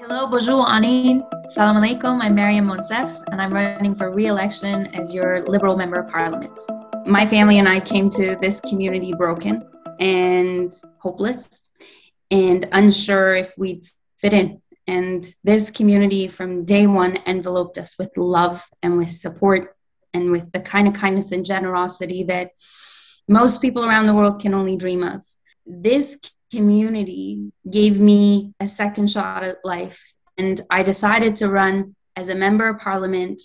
Hello, bonjour, Anin. Salam alaikum. I'm Maryam Monsef, and I'm running for re-election as your Liberal Member of Parliament. My family and I came to this community broken and hopeless and unsure if we'd fit in. And this community from day one enveloped us with love and with support and with the kind of kindness and generosity that most people around the world can only dream of. This community gave me a second shot at life, and I decided to run as a member of parliament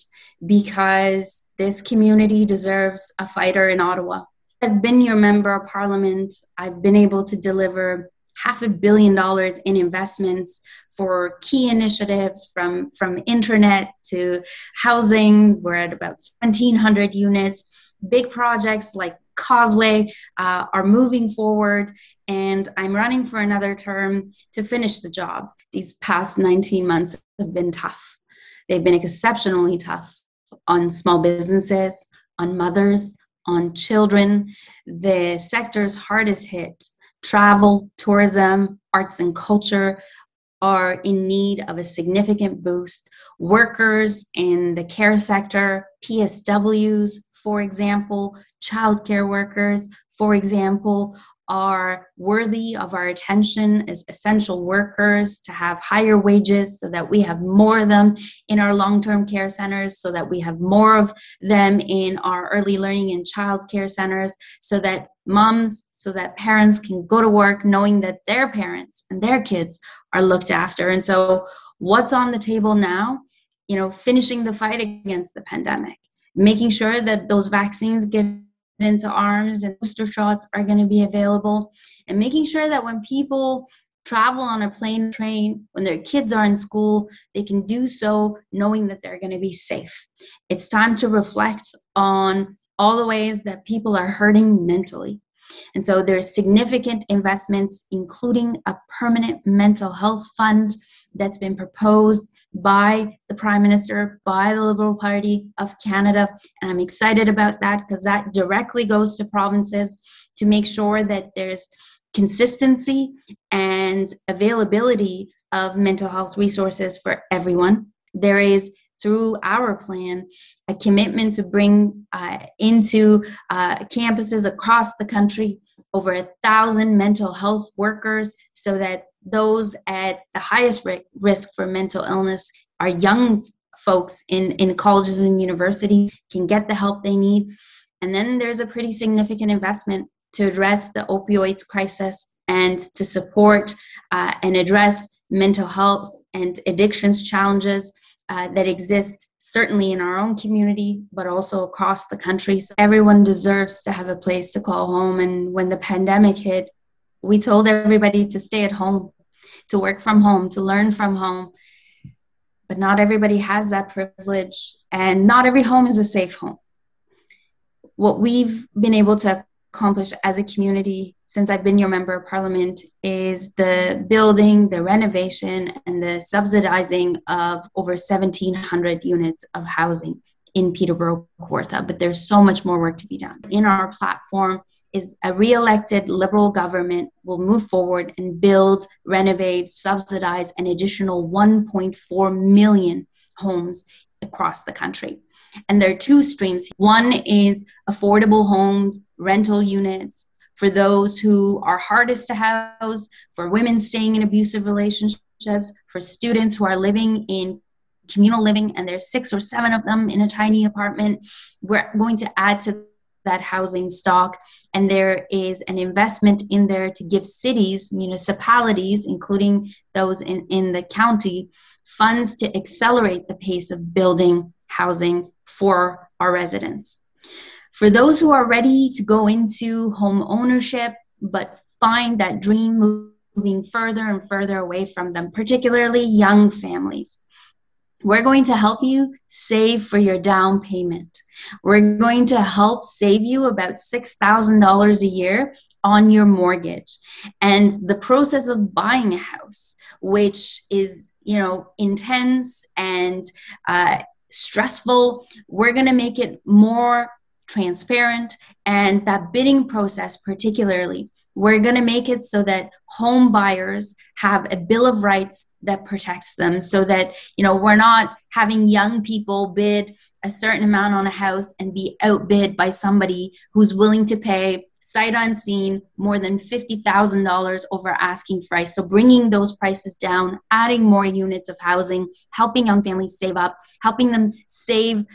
because this community deserves a fighter in Ottawa. I've been your member of parliament. I've been able to deliver $500 million in investments for key initiatives from internet to housing. We're at about 1,700 units. Big projects like Causeway are moving forward, and I'm running for another term to finish the job. These past 19 months have been tough. They've been exceptionally tough on small businesses, on mothers, on children. The sectors hardest hit, travel, tourism, arts and culture, are in need of a significant boost. Workers in the care sector, PSWs, for example, childcare workers, for example, are worthy of our attention as essential workers, to have higher wages so that we have more of them in our long-term care centers, so that we have more of them in our early learning and childcare centers, so that moms, so that parents can go to work knowing that their parents and their kids are looked after. And so what's on the table now? Finishing the fight against the pandemic, making sure that those vaccines get into arms and booster shots are going to be available, and making sure that when people travel on a plane, train, when their kids are in school, they can do so knowing that they're going to be safe. It's time to reflect on all the ways that people are hurting mentally. And so there's significant investments, including a permanent mental health fund that's been proposed by the Prime Minister, by the Liberal Party of Canada. And I'm excited about that because that directly goes to provinces to make sure that there's consistency and availability of mental health resources for everyone. There is, through our plan, a commitment to bring into campuses across the country over 1,000 mental health workers, so that those at the highest risk for mental illness, our young folks in colleges and universities, can get the help they need. And then there's a pretty significant investment to address the opioids crisis and to support and address mental health and addictions challenges that exist certainly in our own community, but also across the country. So everyone deserves to have a place to call home. And when the pandemic hit, we told everybody to stay at home, to work from home, to learn from home. But not everybody has that privilege, and not every home is a safe home. What we've been able to accomplish as a community since I've been your member of parliament is the building, the renovation, and the subsidizing of over 1,700 units of housing in Peterborough-Kawartha. But there's so much more work to be done. In our platform is a re-elected Liberal government will move forward and build, renovate, subsidize an additional 1.4 million homes across the country. And there are two streams. One is affordable homes, rental units for those who are hardest to house, for women staying in abusive relationships, for students who are living in communal living, and there's 6 or 7 of them in a tiny apartment. We're going to add to that housing stock, and there is an investment in there to give cities, municipalities, including those in the county, funds to accelerate the pace of building housing for our residents. For those who are ready to go into home ownership but find that dream moving further and further away from them, particularly young families, we're going to help you save for your down payment. We're going to help save you about $6,000 a year on your mortgage. And the process of buying a house, which is, intense and stressful, we're going to make it more transparent, and that bidding process particularly, we're going to make it so that home buyers have a bill of rights that protects them, so that, we're not having young people bid a certain amount on a house and be outbid by somebody who's willing to pay sight unseen more than $50,000 over asking price. So bringing those prices down, adding more units of housing, helping young families save up, helping them save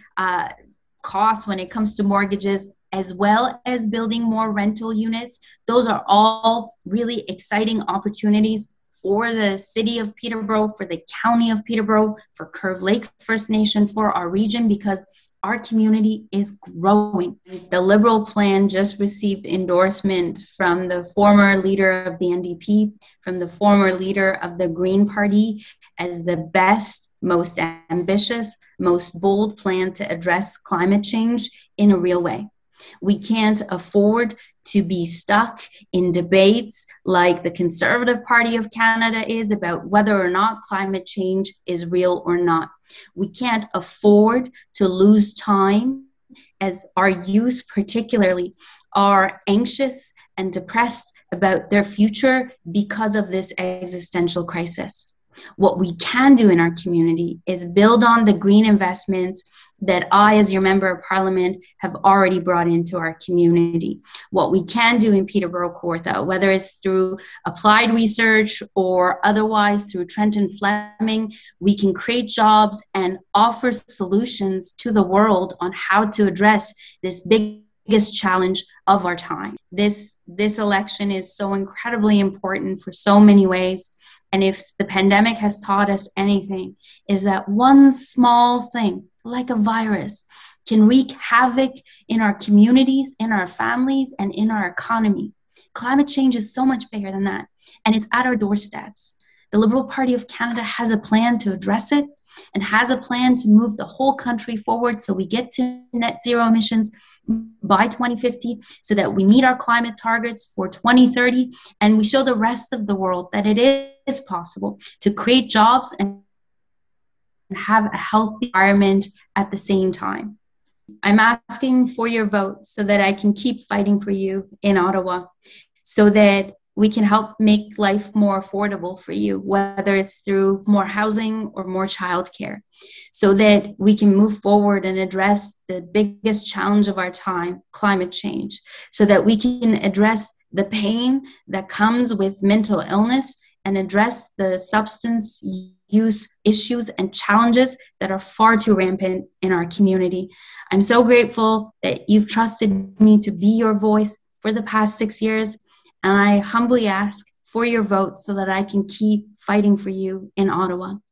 costs when it comes to mortgages, as well as building more rental units. Those are all really exciting opportunities for the city of Peterborough, for the county of Peterborough, for Curve Lake First Nation, for our region, because our community is growing. The Liberal plan just received endorsement from the former leader of the NDP, from the former leader of the Green Party, as the best, most ambitious, most bold plan to address climate change in a real way. We can't afford to be stuck in debates like the Conservative Party of Canada is about whether or not climate change is real or not. We can't afford to lose time, as our youth particularly are anxious and depressed about their future because of this existential crisis. What we can do in our community is build on the green investments that I, as your member of parliament, have already brought into our community. What we can do in Peterborough-Kawartha, whether it's through applied research or otherwise through Trenton Fleming, we can create jobs and offer solutions to the world on how to address this biggest challenge of our time. This election is so incredibly important for so many ways. And if the pandemic has taught us anything, is that one small thing, like a virus, can wreak havoc in our communities, in our families, and in our economy. Climate change is so much bigger than that, and it's at our doorsteps. The Liberal Party of Canada has a plan to address it and has a plan to move the whole country forward so we get to net zero emissions by 2050, so that we meet our climate targets for 2030, and we show the rest of the world that it is possible to create jobs and have a healthy environment at the same time. I'm asking for your vote so that I can keep fighting for you in Ottawa, so that we can help make life more affordable for you, whether it's through more housing or more childcare, so that we can move forward and address the biggest challenge of our time, climate change, so that we can address the pain that comes with mental illness and address the substance use issues and challenges that are far too rampant in our community. I'm so grateful that you've trusted me to be your voice for the past 6 years. And I humbly ask for your vote so that I can keep fighting for you in Ottawa.